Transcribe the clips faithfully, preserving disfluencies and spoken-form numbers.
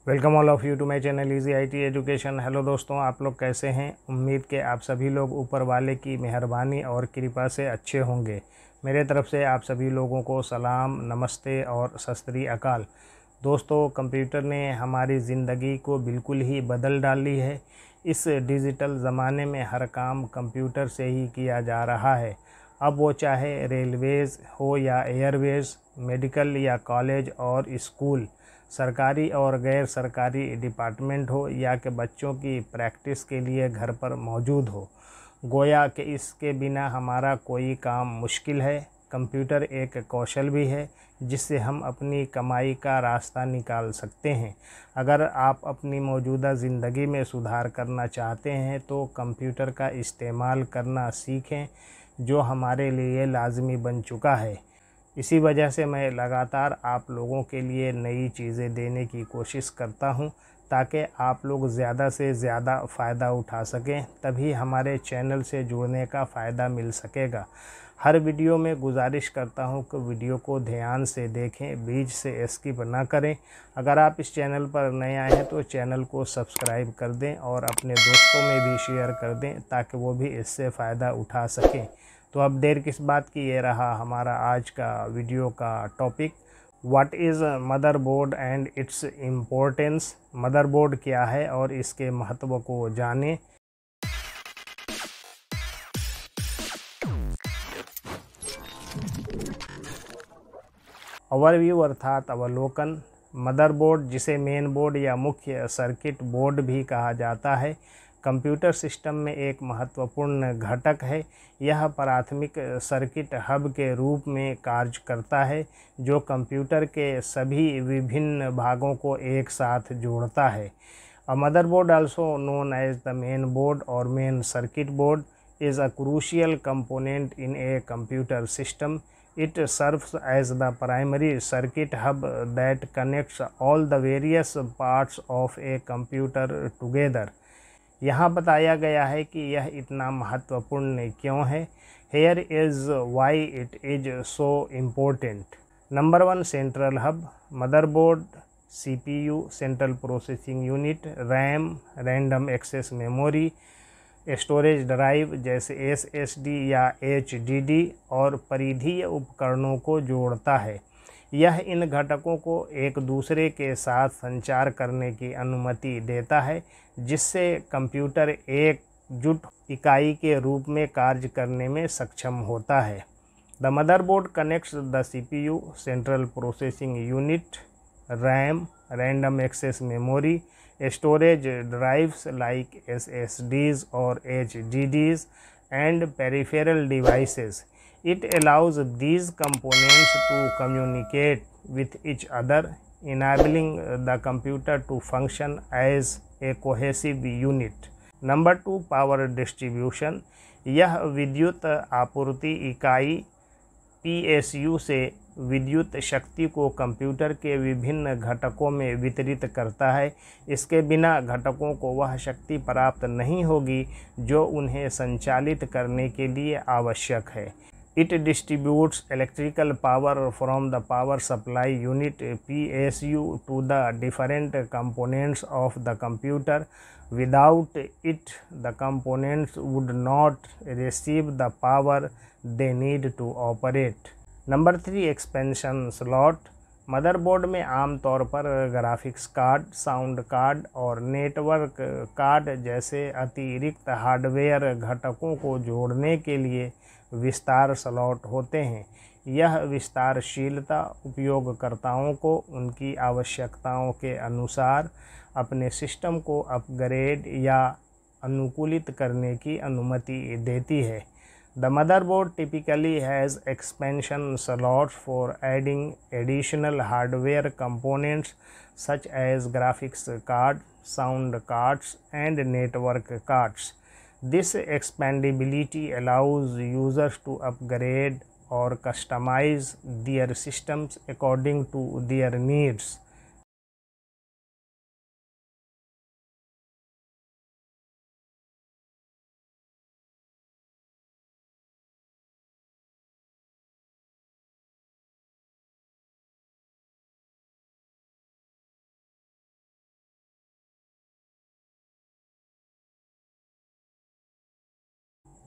Welcome all of you to my channel easy I T education. Hello दोस्तों, आप लोग कैसे हैं? उम्मीद के आप सभी लोग ऊपर वाले की मेहरबानी और कृपा से अच्छे होंगे। मेरे तरफ से आप सभी लोगों को सलाम, नमस्ते और सत श्री अकाल। दोस्तों, कंप्यूटर ने हमारी ज़िंदगी को बिल्कुल ही बदल डाली है। इस डिजिटल ज़माने में हर काम कंप्यूटर से ही किया जा रहा है। अब वो चाहे रेलवेज़ हो या एयरवेज़, मेडिकल या कॉलेज और स्कूल, सरकारी और गैर सरकारी डिपार्टमेंट हो या कि बच्चों की प्रैक्टिस के लिए घर पर मौजूद हो, गोया कि इसके बिना हमारा कोई काम मुश्किल है। कंप्यूटर एक कौशल भी है जिससे हम अपनी कमाई का रास्ता निकाल सकते हैं। अगर आप अपनी मौजूदा ज़िंदगी में सुधार करना चाहते हैं तो कंप्यूटर का इस्तेमाल करना सीखें, जो हमारे लिए लाज़मी बन चुका है। इसी वजह से मैं लगातार आप लोगों के लिए नई चीज़ें देने की कोशिश करता हूं, ताकि आप लोग ज़्यादा से ज़्यादा फ़ायदा उठा सकें। तभी हमारे चैनल से जुड़ने का फ़ायदा मिल सकेगा। हर वीडियो में गुजारिश करता हूं कि वीडियो को ध्यान से देखें, बीच से स्किप ना करें। अगर आप इस चैनल पर नए आए हैं तो चैनल को सब्सक्राइब कर दें और अपने दोस्तों में भी शेयर कर दें, ताकि वो भी इससे फ़ायदा उठा सकें। तो अब देर किस बात की, ये रहा हमारा आज का वीडियो का topic. What is motherboard and its importance. Motherboard क्या है और इसके महत्व को जानें। ओवरव्यू अर्थात अवलोकन। मदरबोर्ड, जिसे मेन बोर्ड या मुख्य सर्किट बोर्ड भी कहा जाता है, कंप्यूटर सिस्टम में एक महत्वपूर्ण घटक है। यह प्राथमिक सर्किट हब के रूप में कार्य करता है, जो कंप्यूटर के सभी विभिन्न भागों को एक साथ जोड़ता है। A motherboard, also known as the main board और main circuit board, is a crucial component in a computer system. It serves as the primary circuit hub that connects all the various parts of a computer together. यहाँ बताया गया है कि यह इतना महत्वपूर्ण क्यों है। Here is why it is so important. Number one, central hub. Motherboard, C P U central processing unit, RAM random access memory, storage drive जैसे एस एस डी या एच डी डी और परिधीय उपकरणों को जोड़ता है। यह इन घटकों को एक दूसरे के साथ संचार करने की अनुमति देता है, जिससे कंप्यूटर एकजुट इकाई के रूप में कार्य करने में सक्षम होता है। The motherboard connects the C P U central processing unit, RAM random access memory, storage drives like S S Ds or H D Ds, and peripheral devices. It allows these components to communicate with each other, enabling the computer to function as a cohesive unit. Number two, power distribution. यह विद्युत आपूर्ति इकाई P S you से विद्युत शक्ति को computer के विभिन्न घटकों में वितरित करता है। इसके बिना घटकों को वह शक्ति प्राप्त नहीं होगी जो उन्हें संचालित करने के लिए आवश्यक है। It distributes electrical power from the power supply unit P S U to the different components of the computer. Without it the components would not receive the power they need to operate. Number three, expansion slot. Motherboard में आमतौर पर graphics card, sound card और network card जैसे अतिरिक्त hardware घटकों को जोड़ने के लिए विस्तार स्लॉट होते हैं। यह विस्तारशीलता उपयोगकर्ताओं को उनकी आवश्यकताओं के अनुसार अपने सिस्टम को अपग्रेड या अनुकूलित करने की अनुमति देती है। The motherboard typically has expansion slots for adding additional hardware components such as graphics card, sound cards, and network cards. This expandability allows users to upgrade or customize their systems according to their needs.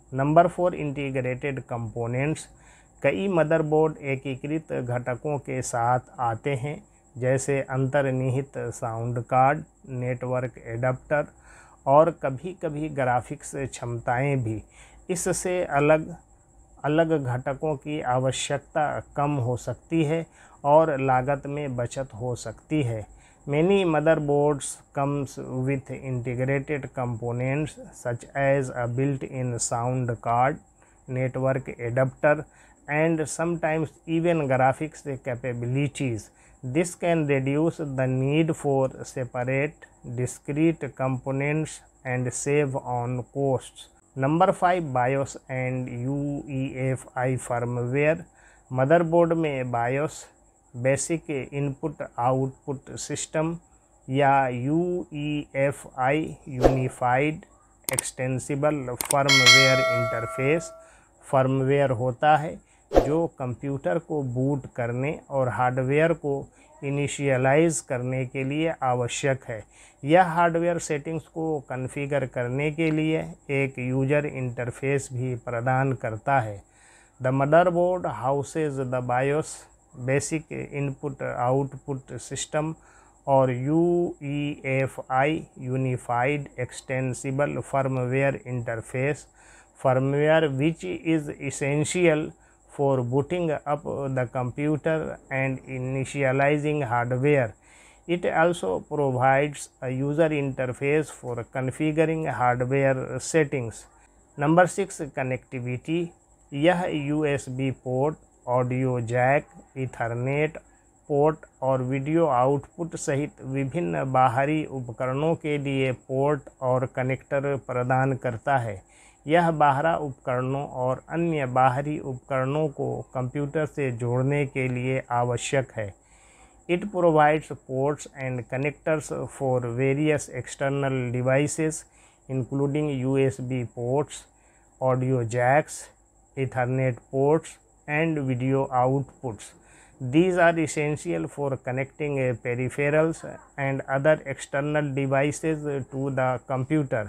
Number four, integrated components. कई motherboard एकीकृत घटकों के साथ आते हैं, जैसे अंतर्निहित sound card, network adapter और कभी कभी ग्राफिक्स क्षमताएं भी। इससे अलग अलग घटकों की आवश्यकता कम हो सकती है और लागत में बचत हो सकती है। Many motherboards comes with integrated components such as a built-in sound card, network adapter, and sometimes even graphics capabilities. This can reduce the need for separate, discrete components and save on costs. Number five, BIOS and U E F I firmware. Motherboard में BIOS basic input output system या U E F I unified extensible firmware interface firmware होता है, जो computer को boot करने और hardware को initialise करने के लिए आवश्यक है। यह हार्डवेयर सेटिंग्स को कॉन्फ़िगर करने के लिए एक यूजर इंटरफेस भी प्रदान करता है। The motherboard houses the BIOS, basic input output system और U E F I unified extensible firmware interface firmware which is essential for booting up the computer and initializing hardware. It also provides a user interface for configuring hardware settings. Number six, connectivity. यह U S B port, audio jack, ethernet port और video output सहित विभिन्न बाहरी उपकरणों के लिए port और connector प्रदान करता है। यह बाहरी उपकरणों और अन्य बाहरी उपकरणों को कंप्यूटर से जोड़ने के लिए आवश्यक है। It provides ports and connectors for various external devices including U S B ports, audio jacks, Ethernet ports and video outputs. These are essential for connecting peripherals and other external devices to the computer.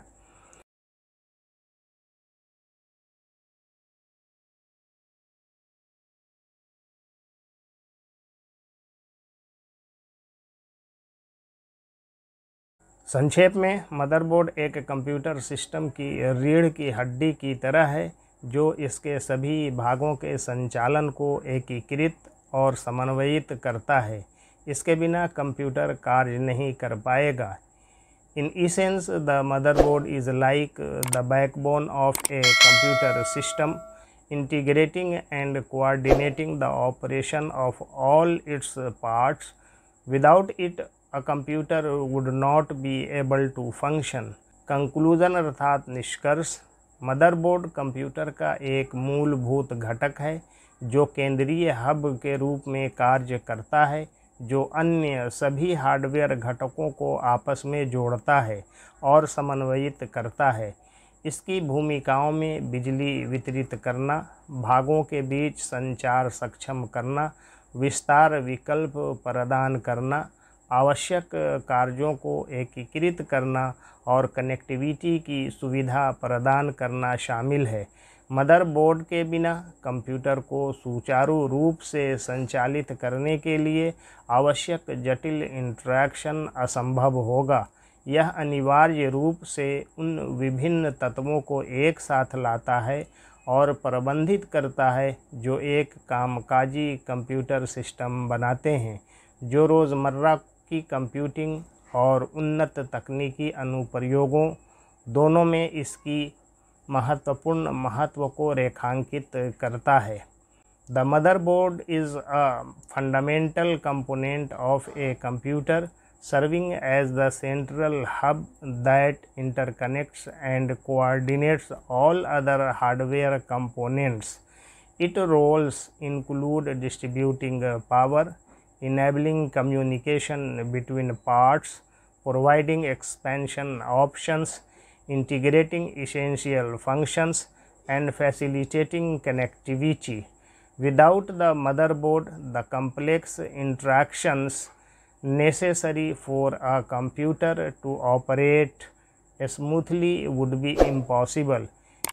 संक्षेप में, motherboard एक computer system की रीढ़ की हड्डी की तरह है, जो इसके सभी भागों के संचालन को एकीकृत और समन्वयित करता है। इसके बिना कंप्यूटर कार्य नहीं कर पाएगा। In essence, the motherboard is like the backbone of a computer system, integrating and coordinating the operation of all its parts. Without it, a computer would not be able to function. Conclusion अर्थात निष्कर्ष, motherboard computer का एक मूलभूत घटक है जो केंद्रीय hub के रूप में कार्य करता है, जो अन्य सभी हार्डवेयर घटकों को आपस में जोड़ता है और समन्वयित करता है। इसकी भूमिकाओं में बिजली वितरित करना, भागों के बीच संचार सक्षम करना, विस्तार विकल्प प्रदान करना, आवश्यक कार्यों को एकीकृत करना और कनेक्टिविटी की सुविधा प्रदान करना शामिल है। मदरबोर्ड के बिना कंप्यूटर को सुचारू रूप से संचालित करने के लिए आवश्यक जटिल इंटरैक्शन असंभव होगा। यह अनिवार्य रूप से उन विभिन्न तत्वों को एक साथ लाता है और प्रबंधित करता है जो एक कामकाजी कंप्यूटर सिस्टम बनाते हैं, जो रोज़मर्रा की कंप्यूटिंग और उन्नत तकनीकी अनुप्रयोगों दोनों में इसकी महत्वपूर्ण महत्व को रेखांकित करता है। The motherboard is a fundamental component of a computer, serving as the central hub that interconnects and coordinates all other hardware components. Its roles include distributing power, enabling communication between parts, providing expansion options, integrating essential functions, and facilitating connectivity. Without the motherboard, the complex interactions necessary for a computer to operate smoothly would be impossible.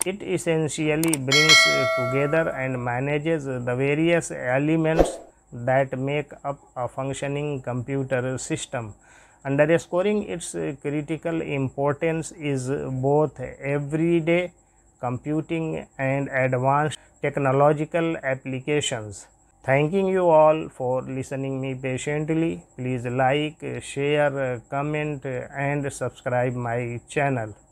It essentially brings together and manages the various elements that make up a functioning computer system. Underscoring its critical importance is both everyday computing and advanced technological applications. Thanking you all for listening me patiently. Please like, share, comment and subscribe my channel.